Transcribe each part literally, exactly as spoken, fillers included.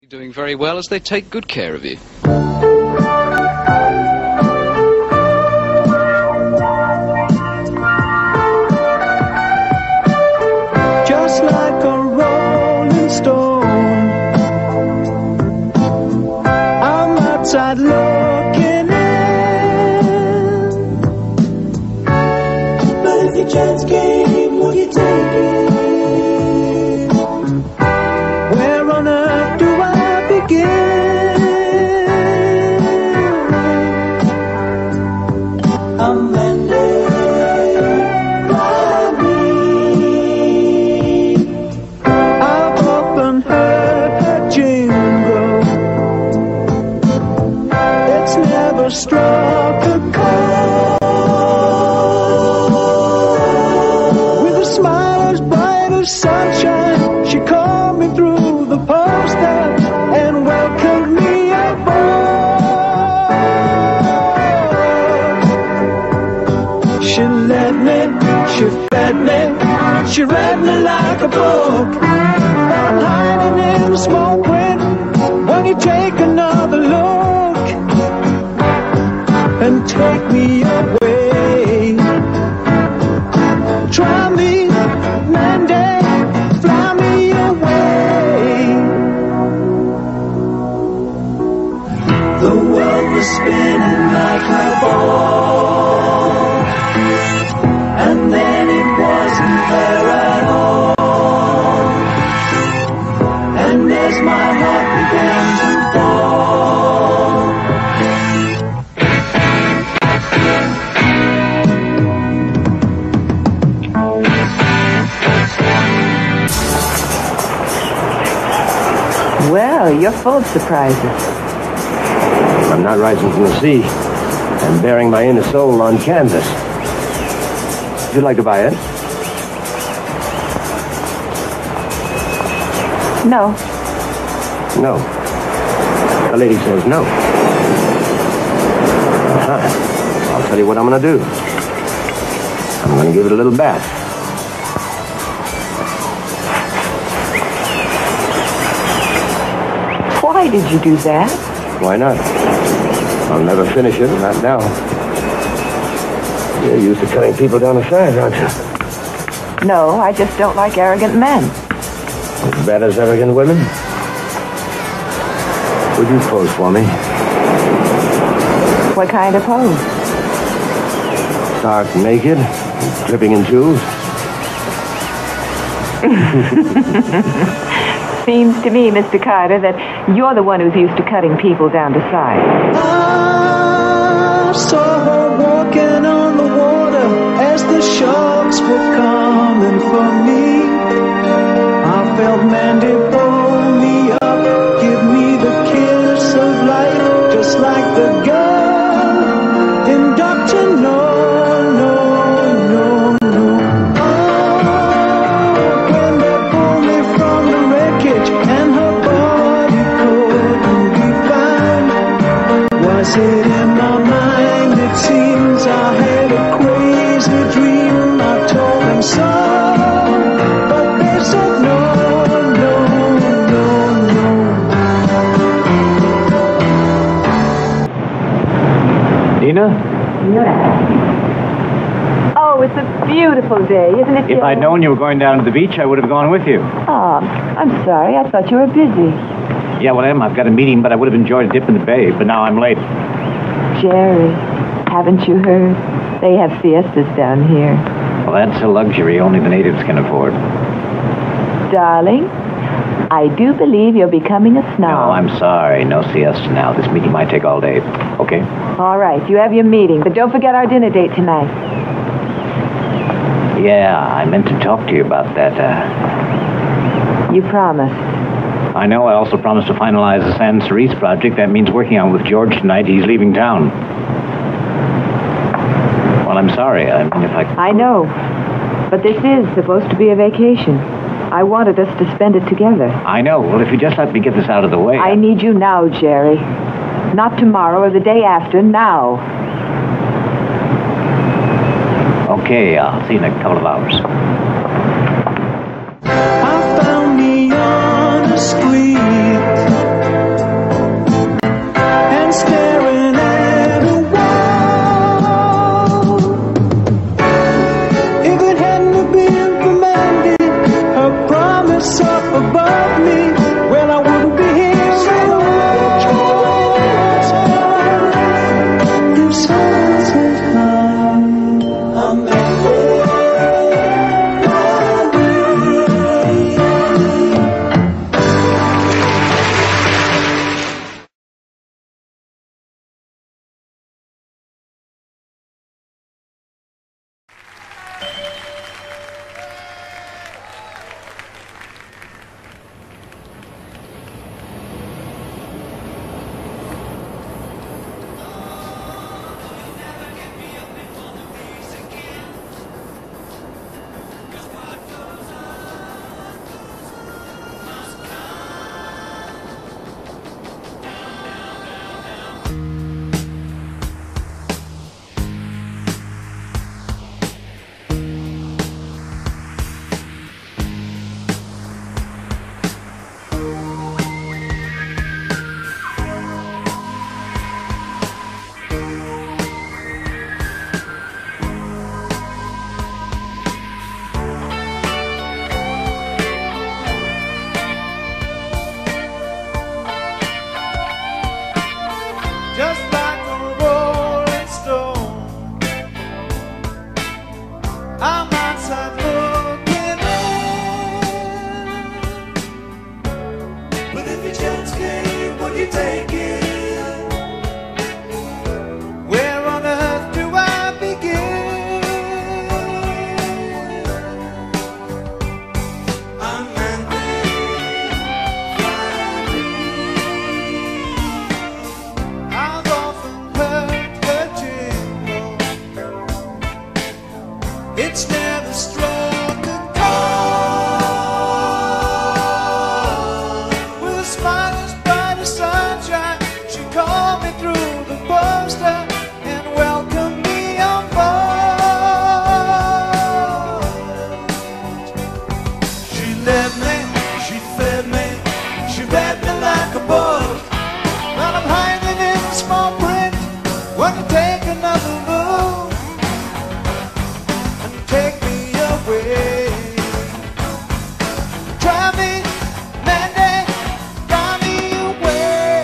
You're doing very well as they take good care of you. Just like a rolling stone, I'm outside looking in. But if your chance came, would you take it? Where on earth do I begin? I'm ended by me. I've often heard her jingle. It's never struck a chord. With a smile as bright as sunshine, she called me through the poster and welcomed me aboard. She led me, she fed me, she read me like a book. I'm hiding in the small print. When you take another look and take me away, try me, Monday, fly me away. The world was spinning like a ball, and then it wasn't there at all. And as my heart began to fall, Well, you're full of surprises. I'm not rising from the sea. I'm bearing my inner soul on canvas. Would you like to buy it? No. No. The lady says no. Uh-huh. I'll tell you what I'm going to do. I'm going to give it a little bath. Why did you do that? Why not? I'll never finish it, not now. You're used to cutting people down the sides, aren't you? No, I just don't like arrogant men. As bad as arrogant women? Would you pose for me? What kind of pose? Stark naked, dripping in jewels. Seems to me, Mister Carter, that you're the one who's used to cutting people down to size. I saw her walking on the water as the sharks were coming for me. I felt Mandy pull me up, give me the kiss of life, just like the girl in Doctor No, no, no, no. Oh, when they pulled me from the wreckage and her body couldn't be found, was it in my mind? It seems I had a crazy dream. I told them so, but they said no, no, no, no. Dina, Oh, it's a beautiful day, isn't it? if I'd known you were going down to the beach, I would have gone with you. Oh, I'm sorry. I thought you were busy. Yeah, well, I am. I've got a meeting, but I would have enjoyed a dip in the bay, but now I'm late. Jerry, haven't you heard? They have siestas down here. Well, that's a luxury only the natives can afford. Darling, I do believe you're becoming a snob. No, I'm sorry. No siesta now. This meeting might take all day. Okay? All right, you have your meeting, but don't forget our dinner date tonight. Yeah, I meant to talk to you about that. Uh, You promised. I know. I also promised to finalize the San Cerise project. That means working on it with George tonight. He's leaving town. Well, I'm sorry. I mean, if I... I know, but this is supposed to be a vacation. I wanted us to spend it together. I know. Well, if you just let me get this out of the way... I need you now, Jerry. Not tomorrow or the day after, now. Okay, I'll see you in a couple of hours. I found me on the street. It's never struck a chord. With a smile as bright as sunshine, she called me through the poster and welcomed me on board. She led me, she fed me, she read me like a book. Well, I'm hanging in small print. When you take another look and take me away, drive me, Mandy, drive me away.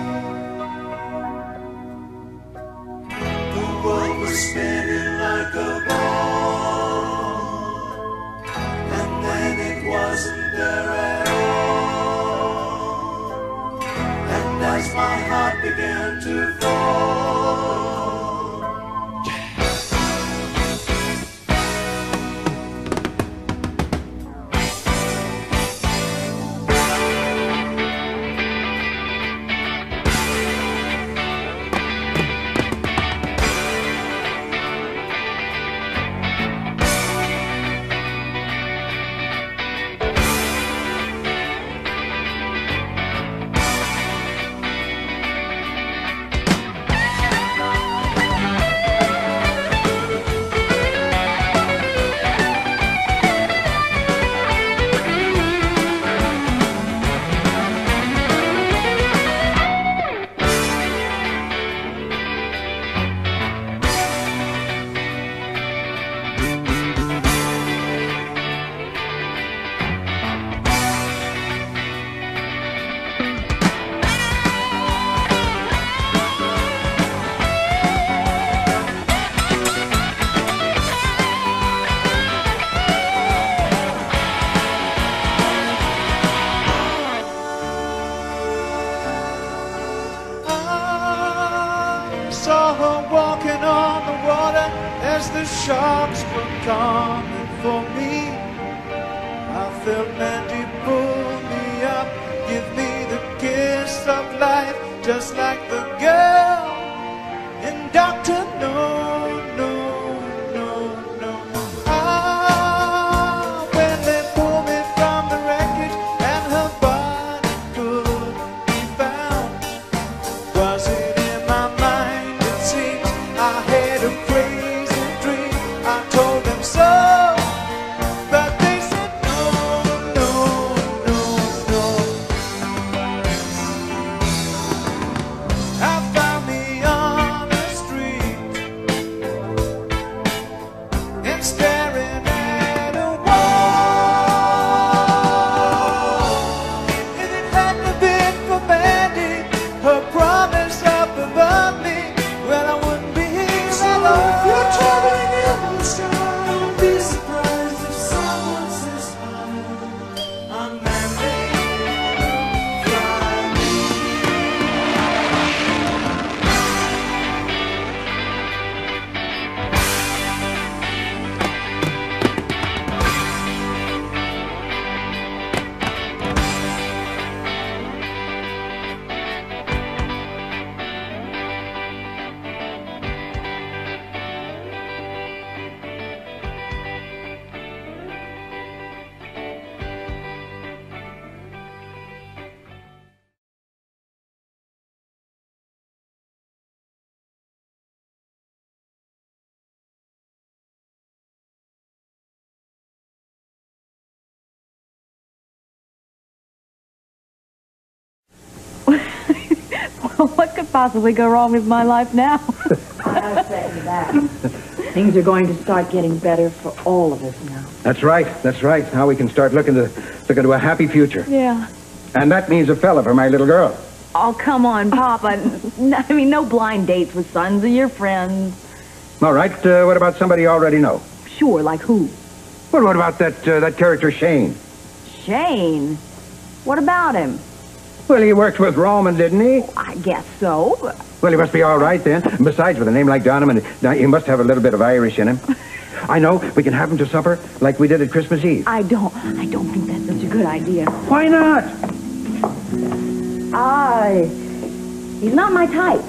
The world was spinning like a ball, and then it wasn't there at all. And as my heart began to fall, saw her walking on the water as the sharks were coming for me. I felt Mandy pull me up, give me the kiss of life, just like the girl in Doctor No, No, No, No. Ah, when they pulled me from the wreckage and her body could be found, was it I had a crazy dream? I told them so, but they said no, no, no, no. I found me on the street and staring at a wall. If it hadn't been for Mandy, her promise up above me, well, I wouldn't be. So if you're traveling in the sky, don't be surprised if someone says hi. I'm Mandy, fly me. Well, what could possibly go wrong with my life now? I'll say that. Things are going to start getting better for all of us now. That's right, that's right. Now we can start looking to looking to a happy future. Yeah. And that means a fella for my little girl. Oh, come on, Papa. I mean, no blind dates with sons of your friends. All right, uh, what about somebody you already know? Sure, like who? Well, what about that uh, that character Shane? Shane? What about him? Well, he worked with Roman, didn't he? I guess so. Well, he must be all right then. Besides, with a name like Donovan, he must have a little bit of Irish in him. I know. We can have him to supper like we did at Christmas Eve. I don't. I don't think that's such a good idea. Why not? Ah, he's not my type.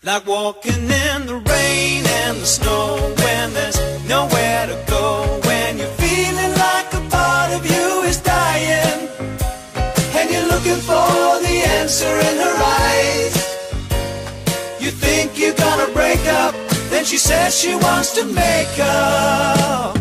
Like walking in the rain and the snow when there's nowhere to go. When you're feeling like a part of you is dying, and you're looking for the answer in her eyes. You think you're gonna break up, then she says she wants to make up.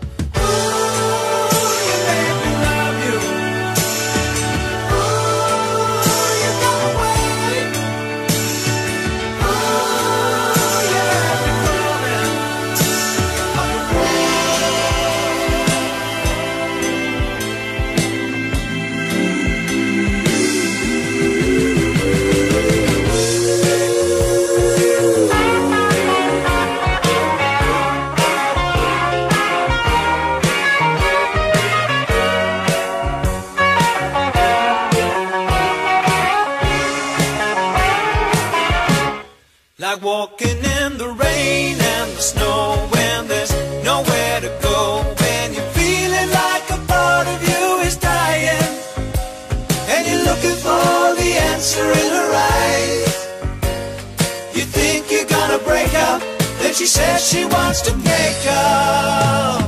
Like walking in the rain and the snow when there's nowhere to go. When you're feeling like a part of you is dying, and you're looking for the answer in her eyes. You think you're gonna break up, then she says she wants to make up.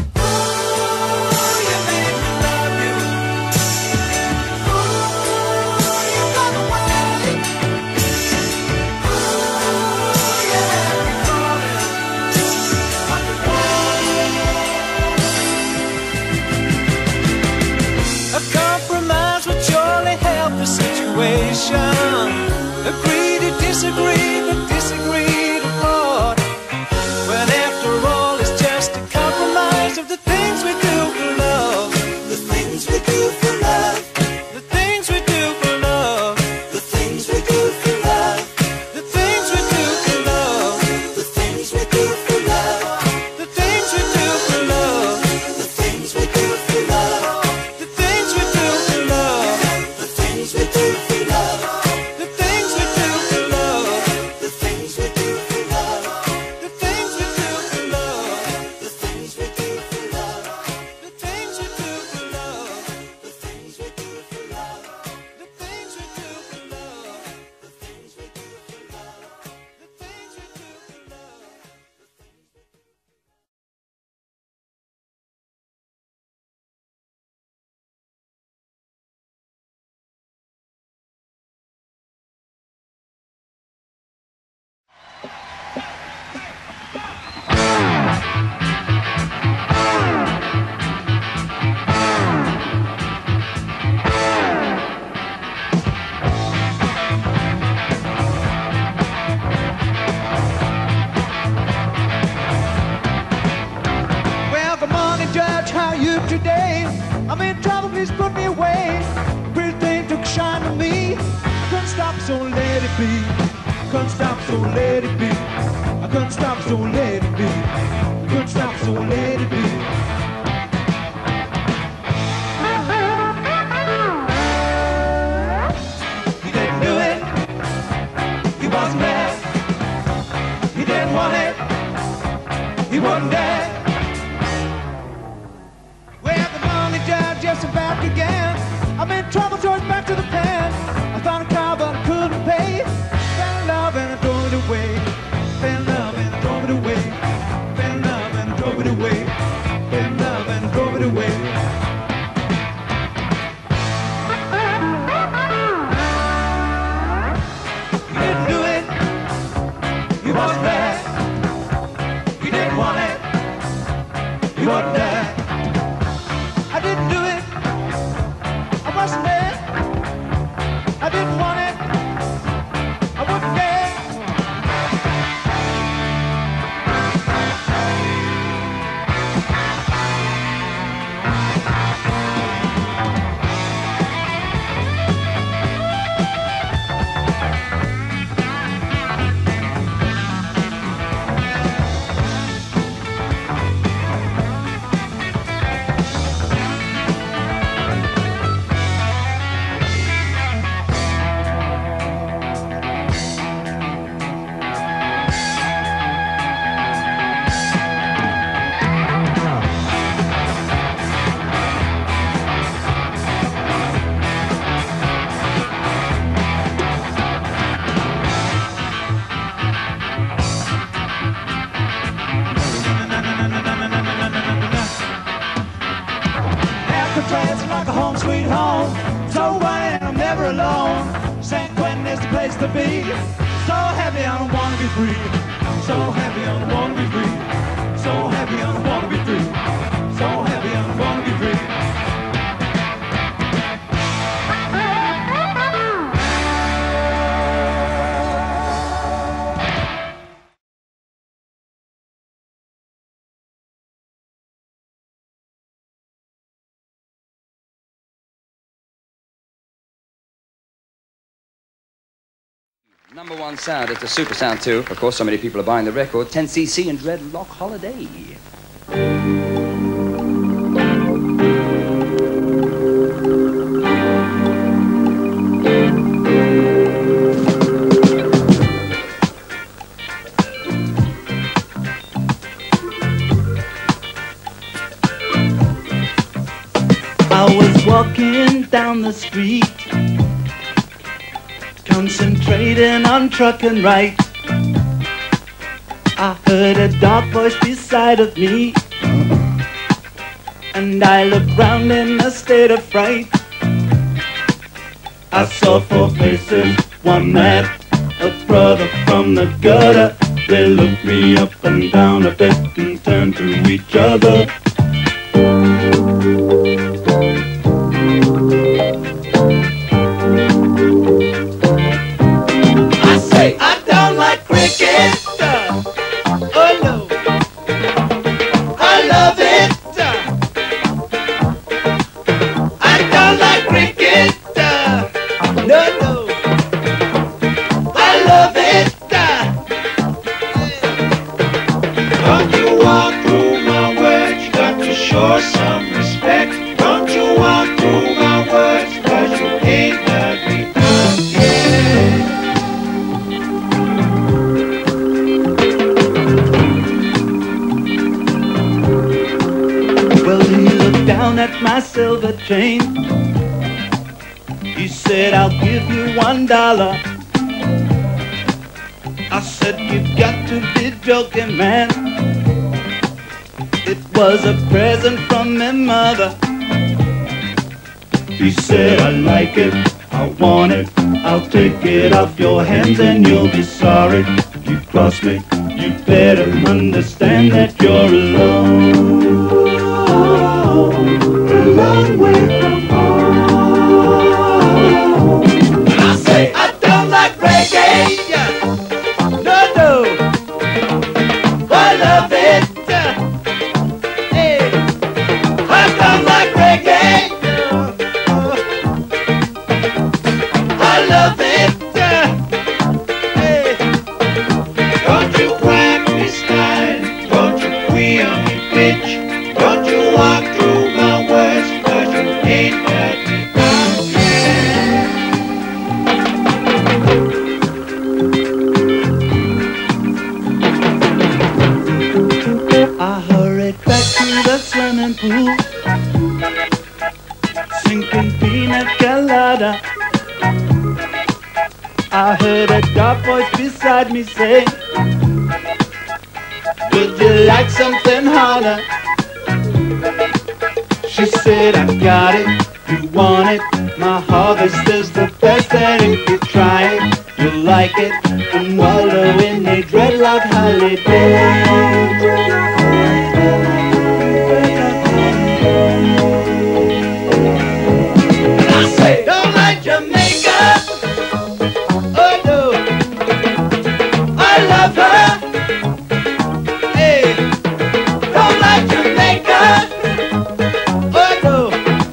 Agree to disagree, but disagree to part. When after all it's just a compromise of the things we do for love. The things we do for love. The things we do for love. The things we do for love. The things we do for love. The things we do for love. The things we do for love. The things we do for love. The things we do for love. The things we do for love. Today, I'm in trouble, please put me away. Pretty thing took a shine to me. I couldn't stop, so let it be. I couldn't stop, so let it be. I couldn't stop, so let it be. I couldn't stop, so let it be. He didn't do it. He wasn't there. He didn't want it. He wasn't there. Just back again. I'm in trouble, so it's back to the pen. I found a car, but I couldn't pay. Fell in love and I drove it away. Fell in love and I drove it away. Fell in love and I drove it away. Fell in love and I drove it away. He didn't do it. He wasn't there. He didn't want it. home, sweet home. So why I'm never alone. San Quentin is the place to be. So happy I don't wanna be free. So happy I don't wanna be free. So happy I don't wanna be free. So happy I don't wanna be free. Number one sound, it's a super sound too. Of course, so many people are buying the record. ten C C and Dreadlock Holiday. I was walking down the street, concentrating on trucking right. I heard a dark voice beside of me, and I looked round in a state of fright. I saw four faces, one man, a brother from the gutter. They looked me up and down a bit and turned to each other. I don't like cricket. Oh no, I love it. I don't like cricket. No, no, I love it. Don't you walk through my words, you got to show some respect. Don't you walk through my words, cause you ain't heard me again. Well, he looked down at my silver chain. He said, I'll give you one dollar. I said, you've got to be joking, man. It was a present from my mother. He said, I like it, I want it, I'll take it off your hands and you'll be sorry. You cross me, you better understand that you're alone. A long way from home. And I say, I don't like reggae. No, no, I love it. Hey, I don't like reggae. I love it. Hey, don't you crack me style. Don't you queer me bitch. Don't you walk through my words, cause you ain't heard me again. I hurried back to the swimming pool, sinking pina colada. I heard a dark voice beside me say, would you like something harder? She said, I got it, you want it. My harvest is the best, and if you try it, you'll like it. And wallow in a dreadlock holiday. And I say, don't like Jamaica. Oh no, I love her. Hey, don't like Jamaica. Oh no,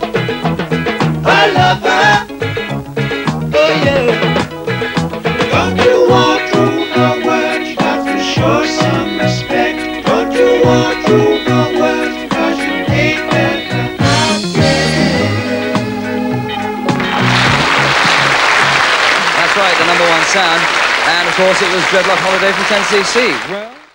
I love her. Oh yeah. Don't you walk through my words, you got to show some respect. Don't you walk through my words, cause you ain't heard me again. That's right, the number one sound. And of course, it was Dreadlock Holiday from ten C C. Well.